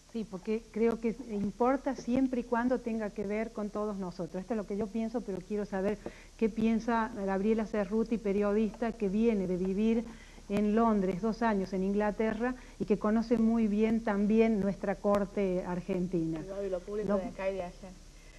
Sí, porque creo que importa siempre y cuando tenga que ver con todos nosotros. Esto es lo que yo pienso, pero quiero saber qué piensa Gabriela Cerruti, periodista que viene de vivir en Londres 2 años en Inglaterra y que conoce muy bien también nuestra corte argentina. Y lo público de acá y de allá.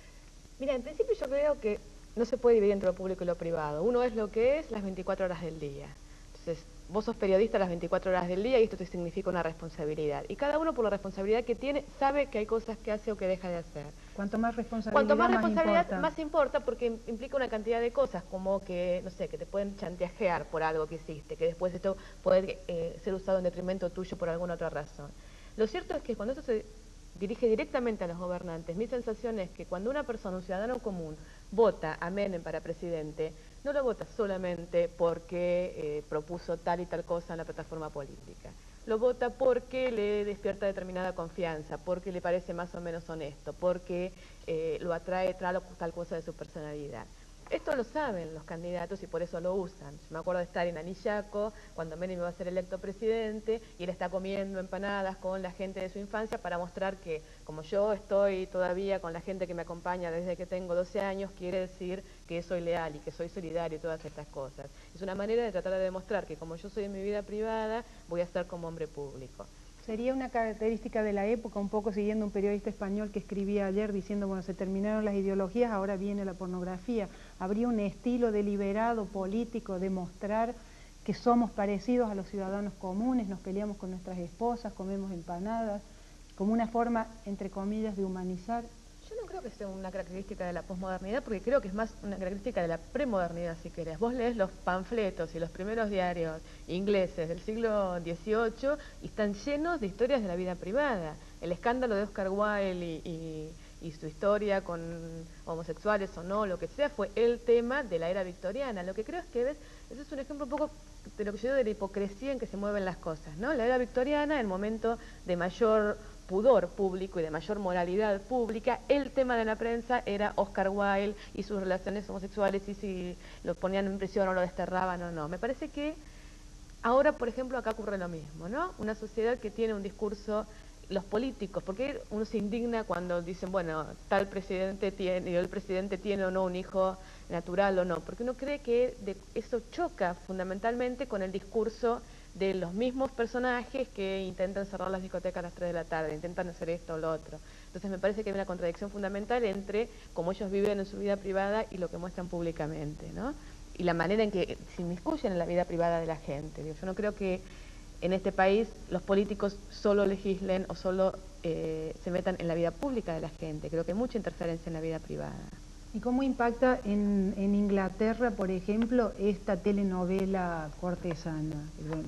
Mira, en principio yo creo que no se puede dividir entre lo público y lo privado. Uno es lo que es las 24 horas del día. Entonces, vos sos periodista las 24 horas del día y esto te significa una responsabilidad. Y cada uno por la responsabilidad que tiene sabe que hay cosas que hace o que deja de hacer. Cuanto más responsabilidad, Cuanto más responsabilidad, importa. más importa porque implica una cantidad de cosas, como que, no sé, que te pueden chantajear por algo que hiciste, que después esto puede ser usado en detrimento tuyo por alguna otra razón. Lo cierto es que cuando eso se dirige directamente a los gobernantes, mi sensación es que cuando una persona, un ciudadano común, vota a Menem para presidente, no lo vota solamente porque propuso tal y tal cosa en la plataforma política. Lo vota porque le despierta determinada confianza, porque le parece más o menos honesto, porque lo atrae tal cosa de su personalidad. Esto lo saben los candidatos y por eso lo usan. Yo me acuerdo de estar en Anillaco cuando Menem iba a ser electo presidente y él está comiendo empanadas con la gente de su infancia para mostrar que como yo estoy todavía con la gente que me acompaña desde que tengo 12 años, quiere decir que soy leal y que soy solidario y todas estas cosas. Es una manera de tratar de demostrar que como yo soy en mi vida privada, voy a estar como hombre público. Sería una característica de la época, un poco siguiendo un periodista español que escribía ayer diciendo, bueno, se terminaron las ideologías, ahora viene la pornografía. Habría un estilo deliberado, político, de mostrar que somos parecidos a los ciudadanos comunes, nos peleamos con nuestras esposas, comemos empanadas, como una forma, entre comillas, de humanizar. Yo no creo que sea una característica de la posmodernidad, porque creo que es más una característica de la premodernidad, si querés. Vos lees los panfletos y los primeros diarios ingleses del siglo XVIII y están llenos de historias de la vida privada. El escándalo de Oscar Wilde y su historia con homosexuales o no, lo que sea, fue el tema de la era victoriana. Lo que creo es que, ves, ese es un ejemplo un poco de lo que yo digo de la hipocresía en que se mueven las cosas, ¿no? La era victoriana, el momento de mayor pudor público y de mayor moralidad pública, el tema de la prensa era Oscar Wilde y sus relaciones homosexuales y si lo ponían en prisión o lo desterraban o no. Me parece que ahora, por ejemplo, acá ocurre lo mismo, ¿no? Una sociedad que tiene un discurso, los políticos, porque uno se indigna cuando dicen, bueno, tal presidente tiene, y el presidente tiene o no un hijo natural o no, porque uno cree que eso choca fundamentalmente con el discurso de los mismos personajes que intentan cerrar las discotecas a las 3 de la tarde, intentan hacer esto o lo otro. Entonces me parece que hay una contradicción fundamental entre cómo ellos viven en su vida privada y lo que muestran públicamente, ¿no? Y la manera en que se inmiscuyen en la vida privada de la gente. Yo no creo que en este país los políticos solo legislen o solo se metan en la vida pública de la gente. Creo que hay mucha interferencia en la vida privada. ¿Y cómo impacta en Inglaterra, por ejemplo, esta telenovela cortesana? Bueno,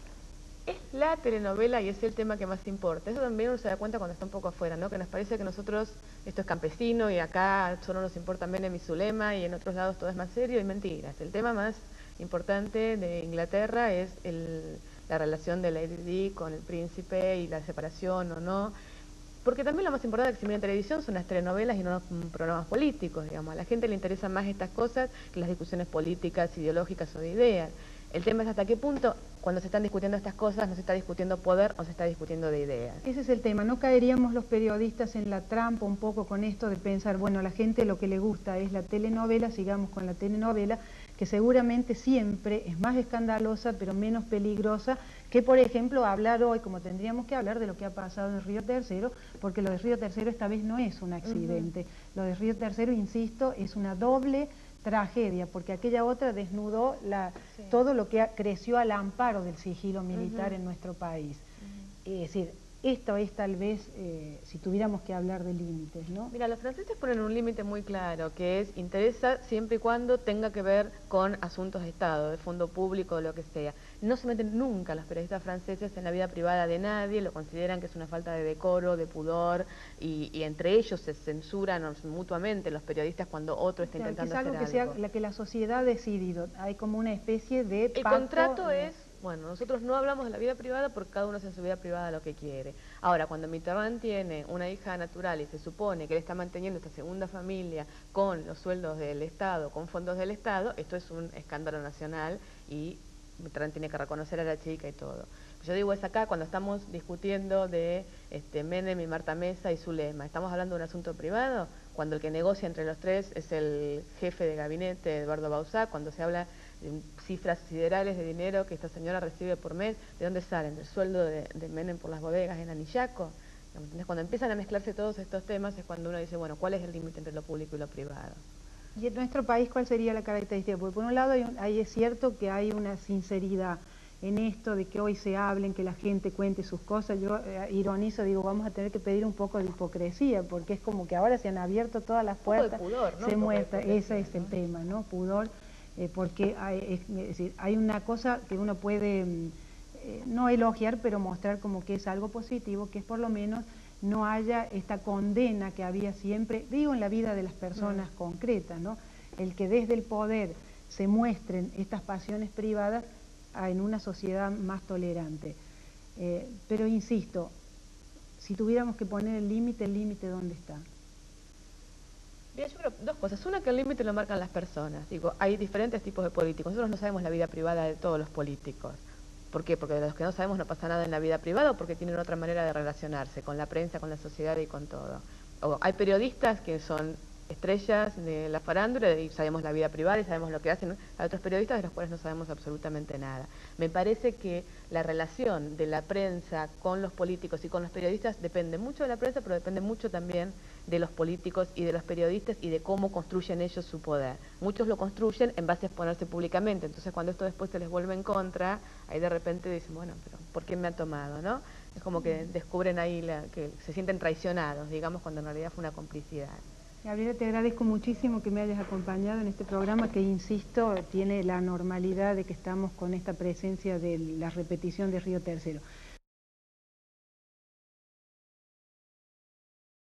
Es la telenovela y es el tema que más importa. Eso también uno se da cuenta cuando está un poco afuera, ¿no? Que nos parece que nosotros, esto es campesino y acá solo nos importa Menem y Zulema y en otros lados todo es más serio y mentiras. El tema más importante de Inglaterra es la relación de Lady Di con el príncipe y la separación o no. Porque también lo más importante que se mira en televisión son las telenovelas y no los programas políticos, digamos. A la gente le interesan más estas cosas que las discusiones políticas, ideológicas o de ideas. El tema es hasta qué punto, cuando se están discutiendo estas cosas, no se está discutiendo poder o se está discutiendo de ideas. ese es el tema. ¿No caeríamos los periodistas en la trampa un poco con esto de pensar, bueno, a la gente lo que le gusta es la telenovela, sigamos con la telenovela, que seguramente siempre es más escandalosa, pero menos peligrosa que, por ejemplo, hablar hoy, como tendríamos que hablar de lo que ha pasado en Río Tercero, porque lo de Río Tercero esta vez no es un accidente. Lo de Río Tercero, insisto, es una doble tragedia, porque aquella otra desnudó todo lo que creció al amparo del sigilo militar en nuestro país. Es decir, esto es tal vez, si tuviéramos que hablar de límites, ¿no? Mira, los franceses ponen un límite muy claro, que es interesa siempre y cuando tenga que ver con asuntos de Estado, de fondo público o lo que sea. No se meten nunca los periodistas franceses en la vida privada de nadie, lo consideran que es una falta de decoro, de pudor, y entre ellos se censuran mutuamente los periodistas cuando otro está intentando hacer algo. Es algo que la sociedad ha decidido, hay como una especie de El pacto, contrato es, bueno, nosotros no hablamos de la vida privada porque cada uno hace en su vida privada lo que quiere. Ahora, cuando Mitterrand tiene una hija natural y se supone que él está manteniendo esta segunda familia con los sueldos del Estado, con fondos del Estado, esto es un escándalo nacional y Mitterrand tiene que reconocer a la chica y todo. Yo digo es acá cuando estamos discutiendo de Menem y Marta Mesa y Zulema. ¿Estamos hablando de un asunto privado? Cuando el que negocia entre los tres es el jefe de gabinete, Eduardo Bauzá, cuando se habla de cifras siderales de dinero que esta señora recibe por mes, ¿de dónde salen? ¿Del sueldo de Menem por las bodegas en Anillaco? Entonces, cuando empiezan a mezclarse todos estos temas es cuando uno dice, bueno, ¿cuál es el límite entre lo público y lo privado? Y en nuestro país, ¿cuál sería la característica? Porque por un lado ahí es cierto que hay una sinceridad en esto de que hoy se hablen, que la gente cuente sus cosas. Yo ironizo, digo, vamos a tener que pedir un poco de hipocresía, porque es como que ahora se han abierto todas las puertas, un poco de pudor, ¿no? se muestra, ese es el tema, ¿no? Pudor, porque es decir, hay una cosa que uno puede no elogiar, pero mostrar como que es algo positivo, que es por lo menos no haya esta condena que había siempre, digo, en la vida de las personas concretas, ¿no? El que desde el poder se muestren estas pasiones privadas en una sociedad más tolerante. Pero insisto, si tuviéramos que poner el límite ¿dónde está? Bien, yo creo dos cosas. Una, que el límite lo marcan las personas. Digo, hay diferentes tipos de políticos. Nosotros no sabemos la vida privada de todos los políticos. ¿Por qué? Porque de los que no sabemos no pasa nada en la vida privada o porque tienen otra manera de relacionarse con la prensa, con la sociedad y con todo. O hay periodistas que son estrellas de la farándula y sabemos la vida privada y sabemos lo que hacen. Hay otros periodistas de los cuales no sabemos absolutamente nada. Me parece que la relación de la prensa con los políticos y con los periodistas depende mucho de la prensa, pero depende mucho también de los políticos y de los periodistas y de cómo construyen ellos su poder. Muchos lo construyen en base a exponerse públicamente, entonces cuando esto después se les vuelve en contra, ahí de repente dicen, bueno, pero ¿por qué me han tomado, no? Es como que descubren ahí que se sienten traicionados, digamos, cuando en realidad fue una complicidad. Gabriela, te agradezco muchísimo que me hayas acompañado en este programa que, insisto, tiene la normalidad de que estamos con esta presencia de la repetición de Río Tercero.